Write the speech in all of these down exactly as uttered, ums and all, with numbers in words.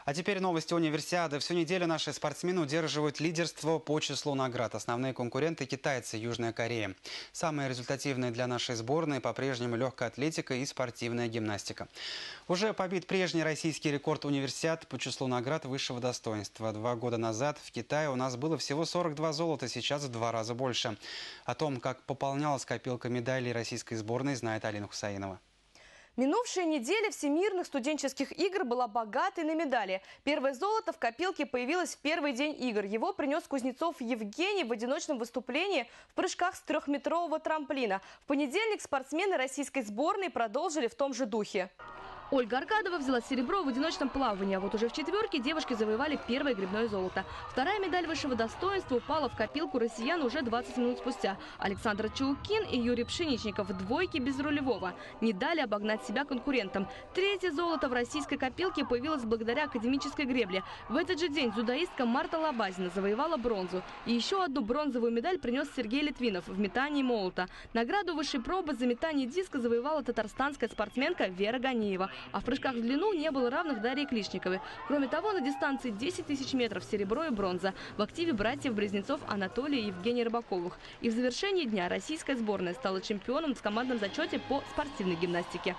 А теперь новости универсиады. Всю неделю наши спортсмены удерживают лидерство по числу наград. Основные конкуренты – китайцы, Южная Корея. Самые результативные для нашей сборной по-прежнему легкая атлетика и спортивная гимнастика. Уже побит прежний российский рекорд универсиад по числу наград высшего достоинства. Два года назад в Китае у нас было всего сорок два золота, сейчас в два раза больше. О том, как пополнялась копилка медалей российской сборной, знает Алина Хусаинова. Минувшая неделя всемирных студенческих игр была богатой на медали. Первое золото в копилке появилось в первый день игр. Его принес Кузнецов Евгений в одиночном выступлении в прыжках с трехметрового трамплина. В понедельник спортсмены российской сборной продолжили в том же духе. Ольга Аркадова взяла серебро в одиночном плавании, а вот уже в четверке девушки завоевали первое гребное золото. Вторая медаль высшего достоинства упала в копилку россиян уже двадцать минут спустя. Александр Чулкин и Юрий Пшеничников в двойке без рулевого не дали обогнать себя конкурентам. Третье золото в российской копилке появилось благодаря академической гребле. В этот же день дзюдоистка Марта Лобазина завоевала бронзу. И еще одну бронзовую медаль принес Сергей Литвинов в метании молота. Награду высшей пробы за метание диска завоевала татарстанская спортсменка Вера Ганиева. А в прыжках в длину не было равных Дарье Клишниковой. Кроме того, на дистанции десять тысяч метров серебро и бронза в активе братьев-близнецов Анатолия и Евгения Рыбаковых. И в завершении дня российская сборная стала чемпионом в командном зачете по спортивной гимнастике.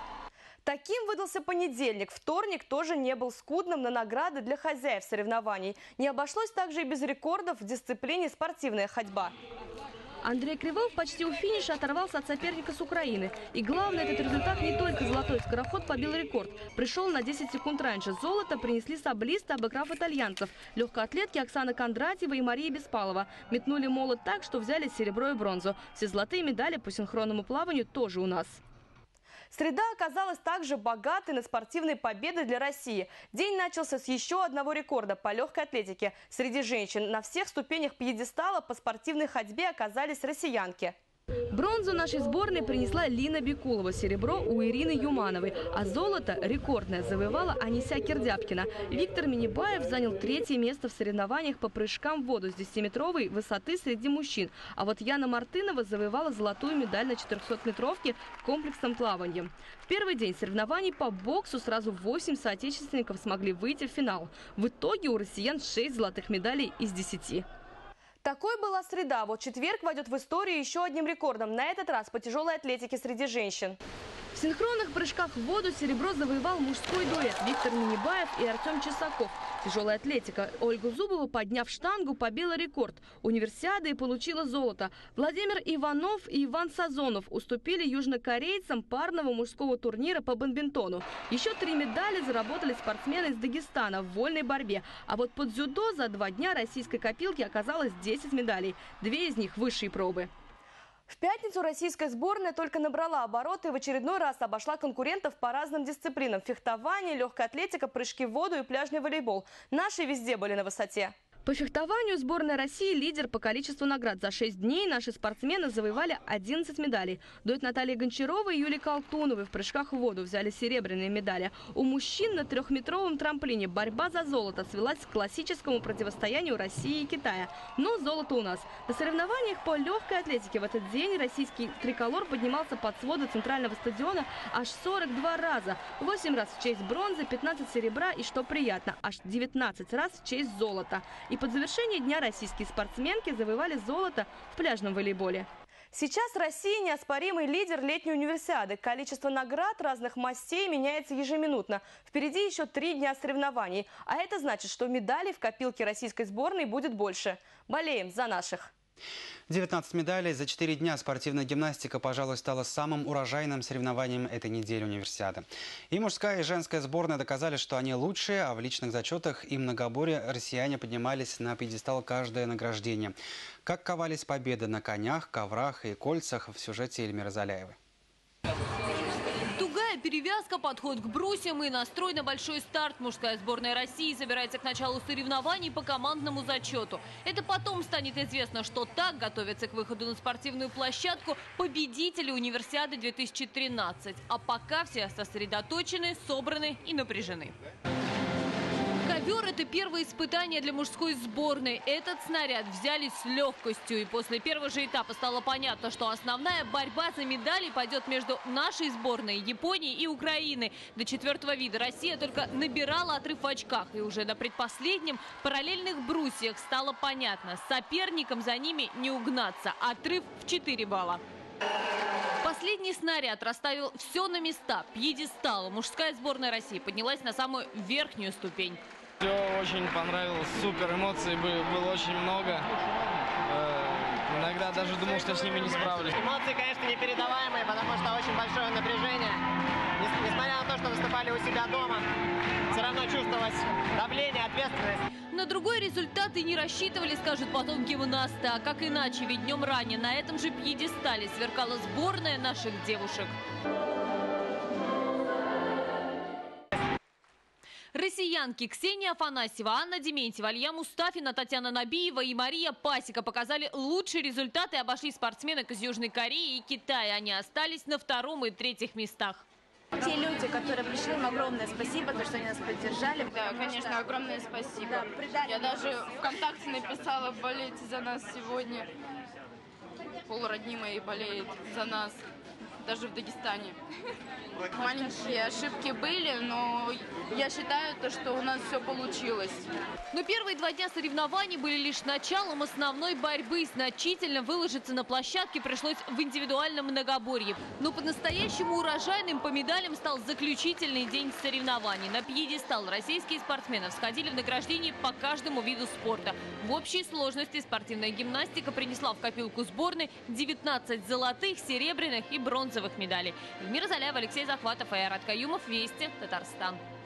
Таким выдался понедельник. Вторник тоже не был скудным на награды для хозяев соревнований. Не обошлось также и без рекордов в дисциплине спортивная ходьба. Андрей Кривов почти у финиша оторвался от соперника с Украины. И главное, этот результат не только золотой скороход побил рекорд. Пришел на десять секунд раньше. Золото принесли саблисты, обыграв итальянцев. Легкоатлетки Оксана Кондратьева и Мария Беспалова метнули молот так, что взяли серебро и бронзу. Все золотые медали по синхронному плаванию тоже у нас. Среда оказалась также богатой на спортивные победы для России. День начался с еще одного рекорда по легкой атлетике. Среди женщин на всех ступенях пьедестала по спортивной ходьбе оказались россиянки. Бронзу нашей сборной принесла Лина Бекулова, серебро у Ирины Юмановой, а золото рекордное завоевала Анися Кирдяпкина. Виктор Минибаев занял третье место в соревнованиях по прыжкам в воду с десятиметровой высоты среди мужчин. А вот Яна Мартынова завоевала золотую медаль на четырехсотметровке в комплексном плавании. В первый день соревнований по боксу сразу восемь соотечественников смогли выйти в финал. В итоге у россиян шесть золотых медалей из десяти. Такой была среда. Вот четверг войдет в историю еще одним рекордом. На этот раз по тяжелой атлетике среди женщин. В синхронных прыжках в воду серебро завоевал мужской дуэт Виктор Минибаев и Артем Чесаков. Тяжелая атлетика. Ольга Зубова, подняв штангу, побила рекорд универсиады и получила золото. Владимир Иванов и Иван Сазонов уступили южнокорейцам парного мужского турнира по бадминтону. Еще три медали заработали спортсмены из Дагестана в вольной борьбе. А вот по дзюдо за два дня российской копилки оказалось десять медалей. Две из них высшие пробы. В пятницу российская сборная только набрала обороты и в очередной раз обошла конкурентов по разным дисциплинам – фехтование, легкая атлетика, прыжки в воду и пляжный волейбол. Наши везде были на высоте. По фехтованию сборная России лидер по количеству наград. За шесть дней наши спортсмены завоевали одиннадцать медалей. Дуэт Натальи Гончаровой и Юлии Колтуновой в прыжках в воду взяли серебряные медали. У мужчин на трехметровом трамплине борьба за золото свелась к классическому противостоянию России и Китая. Но золото у нас. На соревнованиях по легкой атлетике в этот день российский триколор поднимался под своды центрального стадиона аж сорок два раза. восемь раз в честь бронзы, пятнадцать серебра и, что приятно, аж девятнадцать раз в честь золота. И под завершение дня российские спортсменки завоевали золото в пляжном волейболе. Сейчас Россия неоспоримый лидер летней универсиады. Количество наград разных мастей меняется ежеминутно. Впереди еще три дня соревнований. А это значит, что медалей в копилке российской сборной будет больше. Болеем за наших. девятнадцать медалей за четыре дня. Спортивная гимнастика, пожалуй, стала самым урожайным соревнованием этой недели универсиады. И мужская, и женская сборная доказали, что они лучшие, а в личных зачетах и многоборе россияне поднимались на пьедестал каждое награждение. Как ковались победы на конях, коврах и кольцах в сюжете Эльмиры Заляевой. Перевязка, подход к брусьям и настрой на большой старт. Мужская сборная России собирается к началу соревнований по командному зачету. Это потом станет известно, что так готовятся к выходу на спортивную площадку победители универсиады две тысячи тринадцать. А пока все сосредоточены, собраны и напряжены. Ковер повтор – это первое испытание для мужской сборной. Этот снаряд взяли с легкостью. И после первого же этапа стало понятно, что основная борьба за медали пойдет между нашей сборной, Японией и Украиной. До четвертого вида Россия только набирала отрыв в очках. И уже на предпоследнем параллельных брусьях стало понятно – соперникам за ними не угнаться. Отрыв в четыре балла. Последний снаряд расставил все на места. Пьедестал. Мужская сборная России поднялась на самую верхнюю ступень. Все очень понравилось, супер, эмоций было, было очень много. Э, иногда даже думал, что с ними не справлюсь. Эмоции, конечно, непередаваемые, потому что очень большое напряжение. Несмотря на то, что выступали у себя дома, все равно чувствовалось давление, ответственность. На другой результат и не рассчитывали, скажут потом гимнасты. А как иначе, ведь днем ранее на этом же пьедестале сверкала сборная наших девушек. Россиянки Ксения Афанасьева, Анна Дементьева, Алия Мустафина, Татьяна Набиева и Мария Пасека показали лучшие результаты и обошли спортсменок из Южной Кореи и Китая. Они остались на втором и третьих местах. Те люди, которые пришли, им огромное спасибо, то, что они нас поддержали. Да, конечно, что... огромное спасибо. Да, Я даже ВКонтакте написала: болейте за нас сегодня. Полродни моей болеет за нас, даже в Дагестане. Маленькие ошибки были, но я считаю, то, что у нас все получилось. Но первые два дня соревнований были лишь началом основной борьбы. Значительно выложиться на площадке пришлось в индивидуальном многоборье. Но по-настоящему урожайным по медалям стал заключительный день соревнований. На пьедестал российские спортсмены всходили в награждении по каждому виду спорта. В общей сложности спортивная гимнастика принесла в копилку сборной девятнадцать золотых, серебряных и бронзовых медалей. Эльмира Заляева, Алексей Захватов и Айрат Каюмов. Вести, Татарстан.